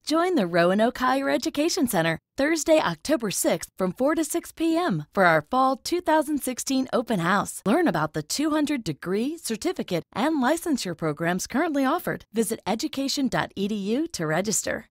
Join the Roanoke Higher Education Center Thursday, October 6th from 4 to 6 p.m. for our Fall 2016 Open House. Learn about the 200-degree, certificate, and licensure programs currently offered. Visit education.edu to register.